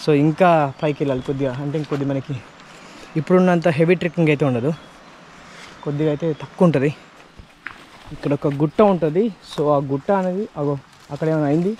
So ఇంకా పైకి వెళ్ళాలి కొద్దిగా, అంటే ఇంకొద్ది మనకి ఇప్పుడున్నంత హెవీ ట్రెక్కింగ్ అయితే ఉండదు, కొద్దిగా అయితే తక్కువ ఉంటుంది. ఇక్కడ ఒక గుట్ట ఉంటుంది. సో ఆ గుట్ట అనేది అగో అక్కడ ఏమైనా అయింది.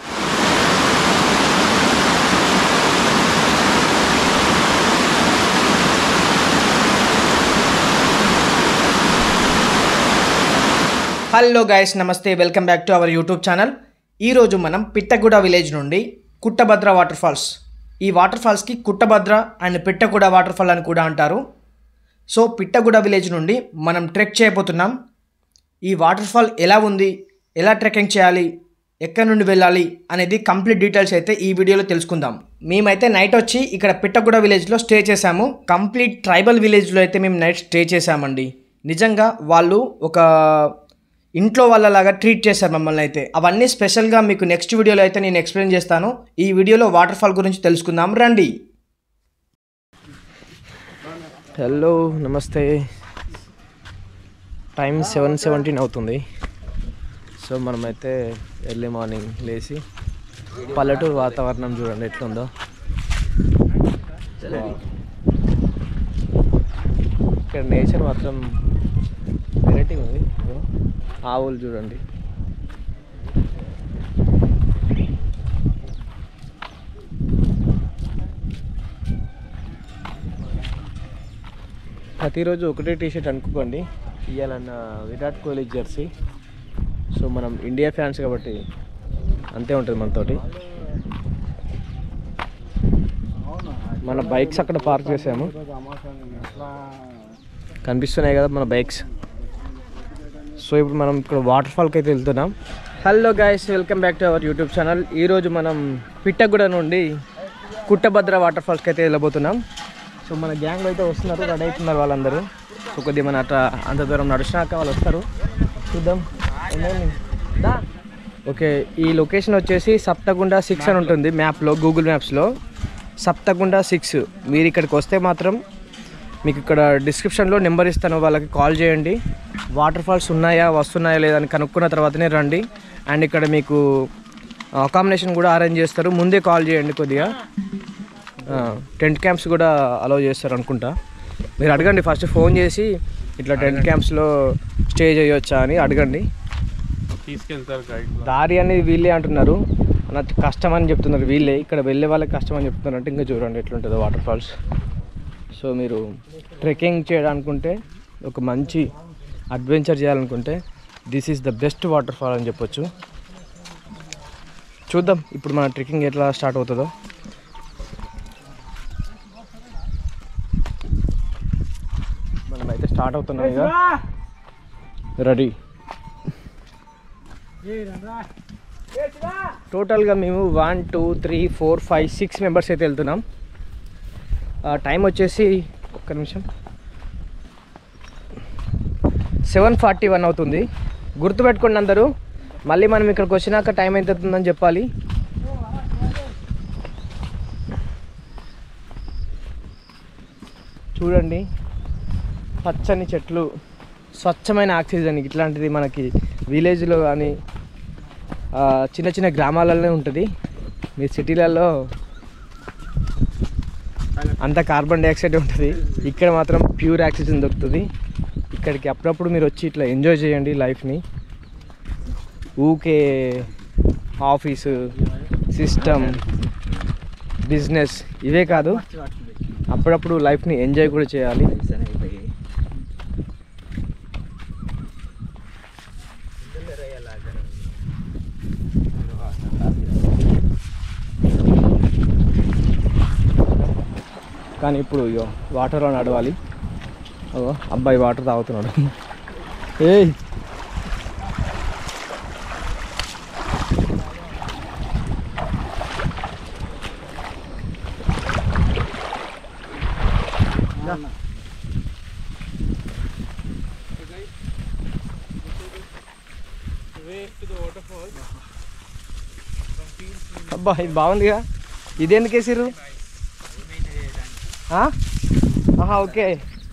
హలో గైస్, నమస్తే, welcome back to our YouTube channel. ఈరోజు మనం పిట్టగూడ విలేజ్ నుండి కుట్టభద్ర వాటర్ ఫాల్స్, ఈ వాటర్ ఫాల్స్కి Kuttabhadra and Pittaguda water fall అని కూడా అంటారు. సో పిట్టగూడ విలేజ్ నుండి మనం ట్రెక్ చేయబోతున్నాం. ఈ వాటర్ ఫాల్ ఎలా ఉంది, ఎలా ట్రెక్కింగ్ చేయాలి, ఎక్కడి నుండి వెళ్ళాలి అనేది కంప్లీట్ డీటెయిల్స్ అయితే ఈ వీడియోలో తెలుసుకుందాం. మేమైతే నైట్ వచ్చి ఇక్కడ పిట్టగూడ విలేజ్లో స్టే చేసాము. కంప్లీట్ ట్రైబల్ విలేజ్లో అయితే మేము నైట్ స్టే చేసామండి. నిజంగా వాళ్ళు ఒక ఇంట్లో వాళ్ళలాగా ట్రీట్ చేశారు మమ్మల్ని అయితే. అవన్నీ స్పెషల్గా మీకు నెక్స్ట్ వీడియోలో అయితే నేను ఎక్స్ప్లెయిన్ చేస్తాను. ఈ వీడియోలో వాటర్ ఫాల్ గురించి తెలుసుకుందాం, రండి. హలో, నమస్తే. టైం 7:17 అవుతుంది. సో మనమైతే ఎర్లీ మార్నింగ్ లేచి పల్లెటూరు వాతావరణం చూడండి ఎట్లుందో. ఇక్కడ నేచర్ మాత్రం వెరైటీగా ఉంది. ఆవులు చూడండి. ప్రతిరోజు ఒకటే టీషర్ట్ అనుకోండి, ఇవ్వాలన్న విరాట్ కోహ్లీ జెర్సీ. సో మనం ఇండియా ఫ్యాన్స్ కాబట్టి అంతే ఉంటుంది మనతోటి. మన బైక్స్ అక్కడ పార్క్ చేసాము, కనిపిస్తున్నాయి కదా మన బైక్స్. సో ఇప్పుడు మనం ఇక్కడ వాటర్ ఫాల్కి అయితే వెళ్తున్నాం. Hello guys, welcome back to our YouTube channel. ఈరోజు మనం పిట్టగూడ నుండి కుట్టభద్ర వాటర్ ఫాల్స్కి అయితే వెళ్ళబోతున్నాం. సో మన గ్యాంగ్లో అయితే వస్తున్నారు, రెడీ అవుతున్నారు వాళ్ళందరూ. సో కొద్దిగా మన అంత దూరం నడిచినాక వాళ్ళు వస్తారు, చూద్దాం. ఓకే, ఈ లొకేషన్ వచ్చేసి సప్తగుండ 6 అని ఉంటుంది మ్యాప్లో, గూగుల్ మ్యాప్స్లో సప్తగుండ 6. మీరు ఇక్కడికి వస్తే మాత్రం మీకు ఇక్కడ డిస్క్రిప్షన్లో నెంబర్ ఇస్తాను, వాళ్ళకి కాల్ చేయండి. వాటర్ ఫాల్స్ ఉన్నాయా, వస్తున్నాయా లేదని కనుక్కున్న తర్వాతనే రండి. అండ్ ఇక్కడ మీకు అకామిడేషన్ కూడా అరేంజ్ చేస్తారు, ముందే కాల్ చేయండి. కొద్దిగా టెంట్ క్యాంప్స్ కూడా అలౌ చేస్తారు అనుకుంటా. మీరు అడగండి ఫస్ట్, ఫోన్ చేసి ఇట్లా టెంట్ క్యాంప్స్లో స్టే చేయొచ్చా అని అడగండి. తీసుకెళ్తారు. దారి అనేది వీళ్ళే అంటున్నారు, నాకు కష్టం అని చెప్తున్నారు వీళ్ళే. ఇక్కడ వెళ్ళే వాళ్ళకి కష్టం అని చెప్తున్నారు. అంటే ఇంకా చూడండి ఎట్లుంటుందో వాటర్ ఫాల్స్. సో మీరు ట్రెక్కింగ్ చేయడానుకుంటే, ఒక మంచి అడ్వెంచర్ చేయాలనుకుంటే this is the best water fall అని చెప్పొచ్చు. చూద్దాం ఇప్పుడు మన ట్రెక్కింగ్ ఎట్లా స్టార్ట్ అవుతుందో. మనమైతే స్టార్ట్ అవుతున్నాం ఇక, రెడీ. టోటల్గా మేము 1 2 3 4 5 6 మెంబర్స్ అయితే వెళ్తున్నాం. టైం వచ్చేసి ఒక్క నిమిషం 7:41 అవుతుంది. గుర్తుపెట్టుకోండి అందరూ, మళ్ళీ మనం ఇక్కడికి వచ్చినాక టైం ఎంత అవుతుందని చెప్పాలి. చూడండి పచ్చని చెట్లు, స్వచ్ఛమైన ఆక్సిజన్. ఇట్లాంటిది మనకి విలేజ్లో కానీ చిన్న చిన్న గ్రామాలలోనే ఉంటుంది. మీ సిటీలలో అంత కార్బన్ డైఆక్సైడ్ ఉంటుంది, ఇక్కడ మాత్రం ప్యూర్ ఆక్సిజన్ దొరుకుతుంది. ఇక్కడికి అప్పుడప్పుడు మీరు వచ్చి ఇట్లా ఎంజాయ్ చేయండి లైఫ్ని. ఊకే ఆఫీసు, సిస్టమ్, బిజినెస్ ఇవే కాదు, అప్పుడప్పుడు లైఫ్ని ఎంజాయ్ కూడా చేయాలి. కానీ ఇప్పుడు వాటర్లో నడవాలి. అబ్బాయి వాటర్ తాగుతున్నాడు. ఏయ్ అబ్బా, ఇది బాగుందిగా. ఇది ఎందుకు వేసిర్రు? ఓకే,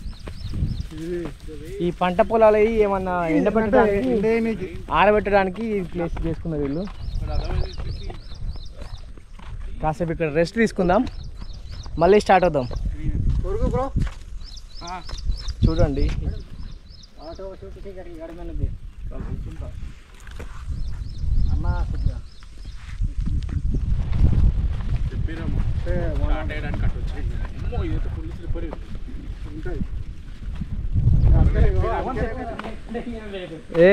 ఈ పంట పొలాలు ఏమన్నా ఎండబెట్టడానికి, ఆరబెట్టడానికి ఈ ప్లేస్ చేసుకున్నారు వీళ్ళు. కాసేపు ఇక్కడ రెస్ట్ తీసుకుందాం, మళ్ళీ స్టార్ట్ అవుదాం. చూడండి ఏ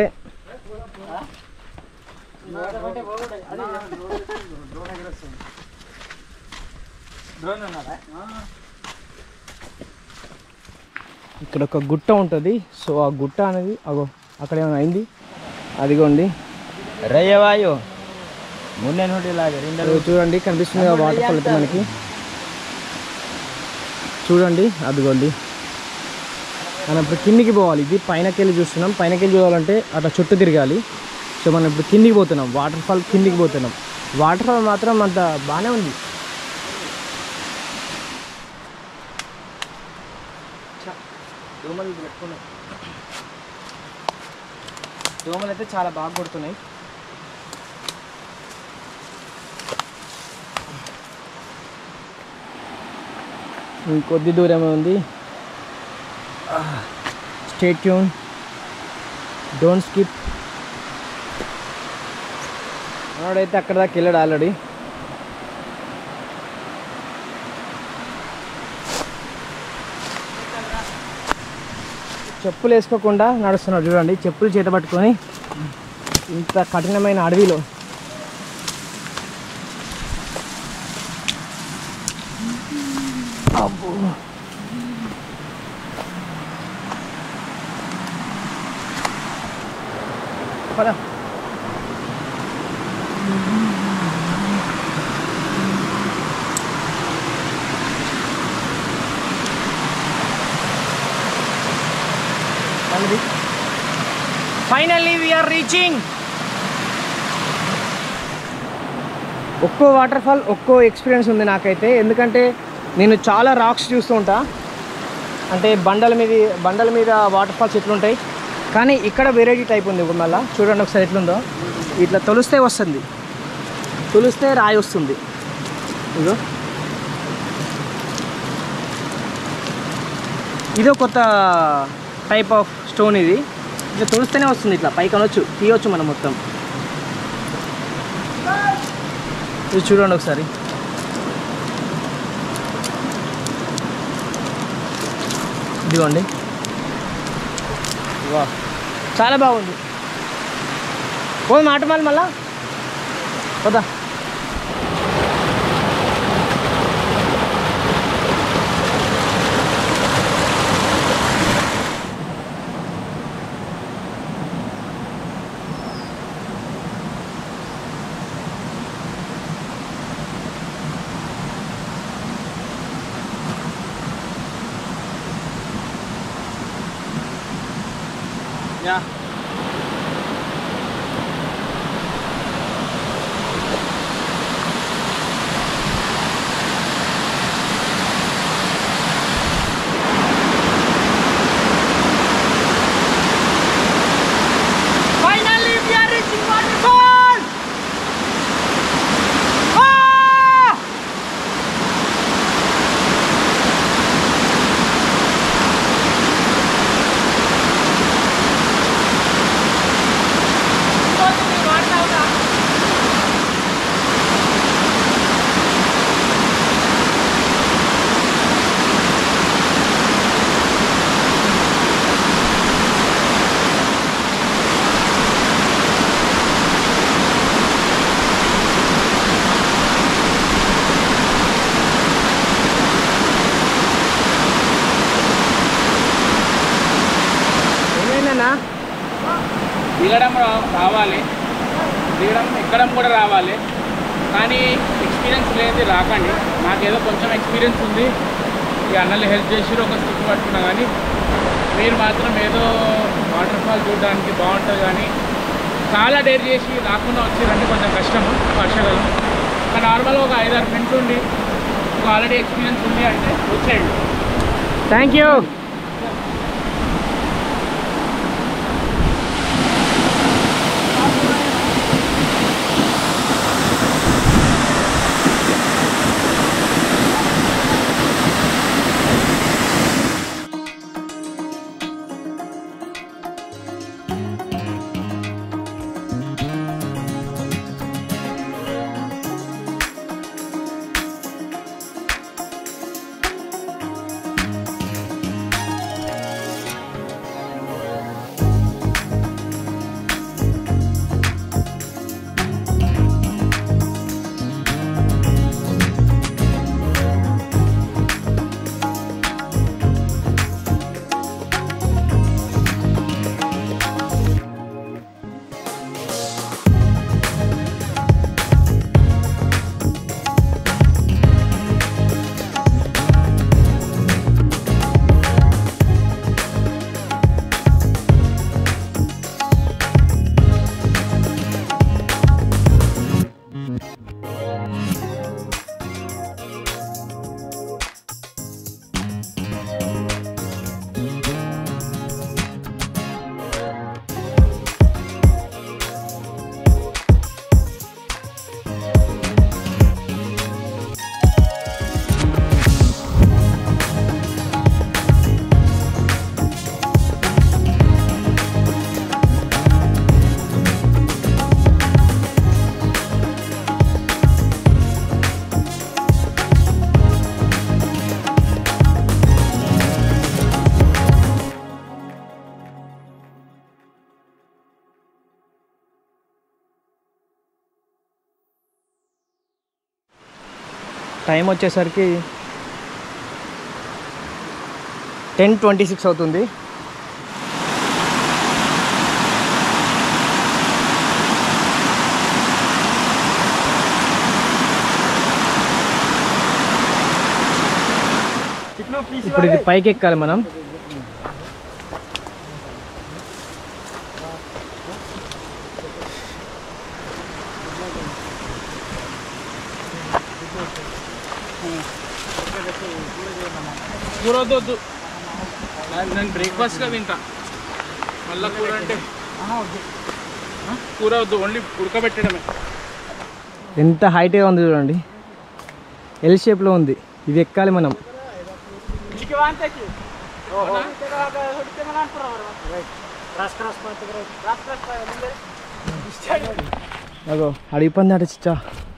ఇక్కడ ఒక గుట్ట ఉంటుంది. సో ఆ గుట్ట అనేది అగో అక్కడ ఏమైనా అయింది, అదిగోండి రయ్యవాయు ముందే నుండి చూడండి కనిపిస్తుంది వాటర్ ఫాల్ అయితే మనకి. చూడండి అదిగోండి, మనం ఇప్పుడు కిందికి పోవాలి. ఇది పైనకి వెళ్ళి చూస్తున్నాం. పైనకి వెళ్ళి చూడాలంటే అట్లా చుట్టూ తిరగాలి. సో మనం ఇప్పుడు కిందికి పోతున్నాం, వాటర్ ఫాల్ కిందికి పోతున్నాం. వాటర్ ఫాల్ మాత్రం అంత బాగానే ఉంది. దోమలు పెట్టుకున్నాయి, దోమలు అయితే చాలా బాగా కొడుతున్నాయి. ఇంకొద్ది దూరమే ఉంది. Stay tune, don't skip. మనోడైతే అక్కడ దాకా వెళ్ళాడు ఆల్రెడీ. చెప్పులు వేసుకోకుండా నడుస్తున్నాడు చూడండి, చెప్పులు చేత పట్టుకొని ఇంత కఠినమైన అడవిలో. అబ్బో పద. Finally we're reaching. ఒక్కో వాటర్ ఫాల్ ఒక్కో ఎక్స్పీరియన్స్ ఉంది నాకైతే. ఎందుకంటే నేను చాలా రాక్స్ చూస్తూ ఉంటా, అంటే బండల మీద వాటర్ ఫాల్స్ ఎట్లుంటాయి, కానీ ఇక్కడ వెరైటీ టైప్ ఉంది. మళ్ళీ చూడండి ఒకసారి ఎట్లుందో. ఇట్లా తొలిస్తే వస్తుంది, తొలిస్తే రాయి వస్తుంది. ఇదో ఇదో కొత్త టైప్ ఆఫ్ స్టోన్. ఇది ఇట్లా తొలిస్తేనే వస్తుంది, ఇట్లా పైకి అనొచ్చు, తీయవచ్చు మనం మొత్తం. ఇది చూడండి ఒకసారి. ఇదిగోండి, వా చాలా బాగుంది. ఓ మాట మళ్ళా వద్దా. Yeah. Finally we are reaching waterfall. దిగడం రావాలి, దిగడం ఎక్కడం కూడా రావాలి, కానీ ఎక్స్పీరియన్స్ లేనిది రాకండి. నాకేదో కొంచెం ఎక్స్పీరియన్స్ ఉంది, ఈ అన్నలు హెల్ప్ చేసి ఒక స్టిక్ పట్టుకున్నా, కానీ మీరు మాత్రం ఏదో వాటర్ ఫాల్ చూడడానికి బాగుంటుంది, కానీ చాలా డేర్ చేసి రాకుండా వచ్చారంటే కొంచెం కష్టము వర్షాకాలం. నార్మల్గా ఒక 5-6 మినిట్లు ఉండి ఒక ఆల్రెడీ ఎక్స్పీరియన్స్ ఉంది అంటే వచ్చేయండి. Thank you. టైం వచ్చేసరికి 10:26 అవుతుంది. ఇప్పుడు ఇది పైకి ఎక్కాలి మనం. కూర వద్దు, నేను బ్రేక్ఫాస్ట్గా తింటా. మళ్ళీ కూర అంటే కూర వద్దు, ఓన్లీ ఉడకబెట్టడమే. ఎంత హైట్గా ఉంది చూడండి, ఎల్ షేప్లో ఉంది. ఇది ఎక్కాలి మనం. అగో అడిగి పంది అట చిచ్చా,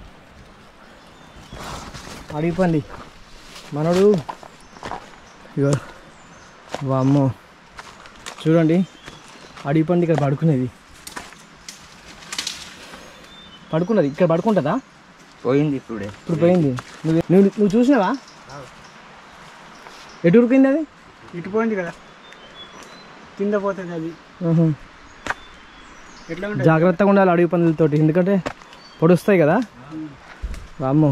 అడిగి పంది మనోడు. ఇగో వామ్మో చూడండి, అడిగి పంది ఇక్కడ పడుకునేది. పడుకున్నది ఇక్కడ పడుకుంటుందా? పోయింది ఇప్పుడే. ఇప్పుడు పోయింది. నువ్వు చూసినావా? ఎటు ఉరికింది అది? ఇటు పోయింది కదా, కింద పోతుంది అది. ఎట్లా జాగ్రత్తగా ఉండాలి అడవి పందులతోటి, ఎందుకంటే పొడుస్తాయి కదా. వామ్మో.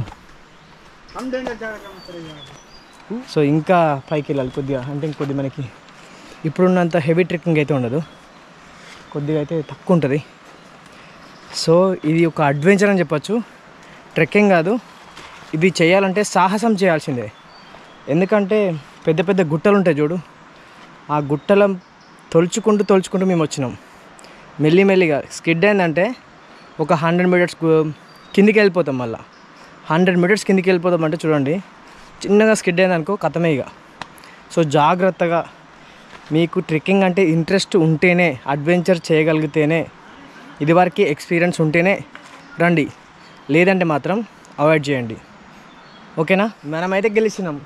సో ఇంకా పైకి వెళ్ళాలి కొద్దిగా, అంటే ఇంకొద్ది మనకి ఇప్పుడున్నంత హెవీ ట్రెక్కింగ్ అయితే ఉండదు, కొద్దిగా అయితే తక్కువ ఉంటుంది. సో ఇది ఒక అడ్వెంచర్ అని చెప్పచ్చు, ట్రెక్కింగ్ కాదు. ఇది చేయాలంటే సాహసం చేయాల్సిందే. ఎందుకంటే పెద్ద పెద్ద గుట్టలు ఉంటాయి చూడు, ఆ గుట్టల తొలుచుకుంటూ మేము వచ్చినాం. మెల్లిమెల్లిగా స్కిడ్ అయిందంటే ఒక 100 మీటర్స్ కిందికి వెళ్ళిపోతాం. మళ్ళీ 100 మీటర్స్ కిందికి వెళ్ళిపోతాం అంటే చూడండి, చిన్నగా స్కిడ్ అయిందనుకో కథమే ఇక. సో జాగ్రత్తగా, మీకు ట్రెక్కింగ్ అంటే ఇంట్రెస్ట్ ఉంటేనే, అడ్వెంచర్ చేయగలిగితేనే, ఇదివరకు ఎక్స్పీరియన్స్ ఉంటేనే రండి, లేదంటే మాత్రం అవాయిడ్ చేయండి. ఓకేనా? మనమైతే గెలిచినాం.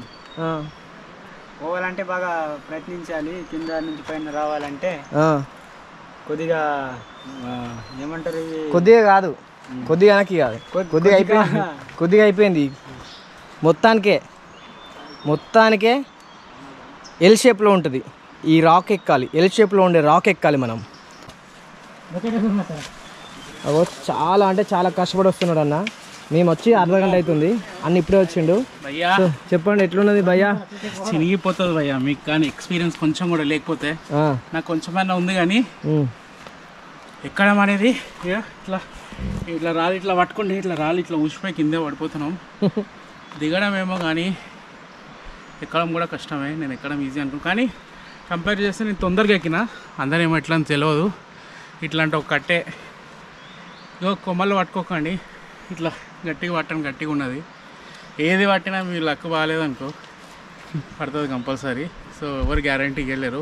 పోవాలంటే బాగా ప్రయత్నించాలి. కింద నుంచి పైన రావాలంటే కొద్దిగా ఏమంటారు, కొద్దిగా కాదు, కొద్దిగా వెనక్కి కాదు, కొద్దిగా అయిపోయింది. మొత్తానికే ఎల్ షేప్లో ఉంటుంది ఈ రాక్ ఎక్కాలి. ఎల్ షేప్లో ఉండే రాక్ ఎక్కాలి మనం. అగో చాలా అంటే చాలా కష్టపడి వస్తున్నాడు అన్న. మేము వచ్చి అర్ధగంట అవుతుంది, అన్న ఇప్పుడే వచ్చిండు. భయ్యా సో చెప్పండి ఎట్లున్నది భయ్యా? చినిగిపోతుంది భయ్యా మీకు, కానీ ఎక్స్పీరియన్స్ కొంచెం కూడా లేకపోతే. నాకు కొంచెమైనా ఉంది కానీ ఎక్కడం అనేది ఇట్లా ఇట్లా రాళ్ళు ఇట్లా పట్టుకుంటే ఇట్లా రాళ్ళు ఇట్లా ఊసిపోయి కిందే పడిపోతున్నాం. దిగడం ఏమో కానీ ఎక్కడం కూడా కష్టమే. నేను ఎక్కడం ఈజీ అనుకున్నాను, కానీ కంపేర్ చేస్తే నేను తొందరగా ఎక్కిన. అందరేమో ఎట్లా అని తెలియదు. ఇట్లాంటి ఒక కట్టే ఇగో కొమ్మలు పట్టుకోకండి, ఇట్లా గట్టిగా పట్టండి, గట్టిగా ఉన్నది. ఏది పట్టినా మీ లక్ బాగాలేదనుకో పడుతుంది కంపల్సరీ. సో ఎవరు గ్యారంటీకి వెళ్ళారు.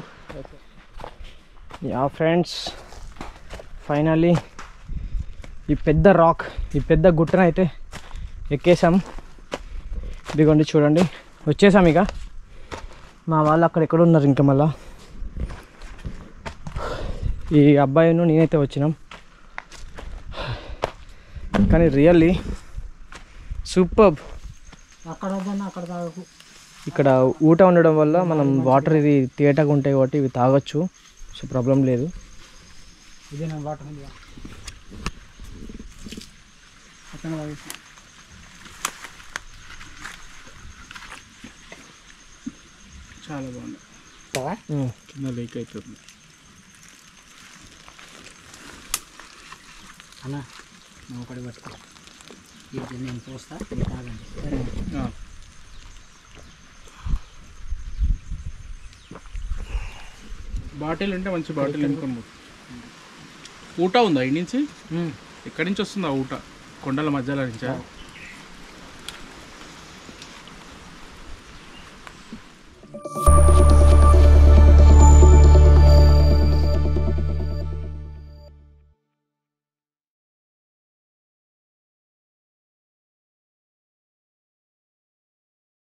యా ఫ్రెండ్స్, ఫైనల్లీ ఈ పెద్ద రాక్, ఈ పెద్ద గుట్టనైతే ఎక్కేసాం. ఇదిగోండి చూడండి, వచ్చేసాం. ఇక మా వాళ్ళు అక్కడ ఎక్కడ ఉన్నారు ఇంకా. మళ్ళా ఈ అబ్బాయిను నేనైతే వచ్చినాం. కానీ రియల్లీ సూపర్బ్. ఇక్కడ ఊట ఉండడం వల్ల మనం వాటర్ ఇది తేటగా ఉంటాయి కాబట్టి ఇవి తాగొచ్చు, సో ప్రాబ్లం లేదు. ఇదే నా వాటర్ ఉంది చాలా బాగుంది. కింద లీక్ అవుతుంది అన్న. నువ్వు ఒకటి పట్టుకో, ఇది నేను పోస్తా, తాగండి. బాటిల్ ఉంటే మంచి బాటిల్ నింపుకొని. ఊట ఉందా ఇటు నుంచి? ఎక్కడి నుంచి వస్తుందా ఊట? కొండల మధ్యలో నుంచా?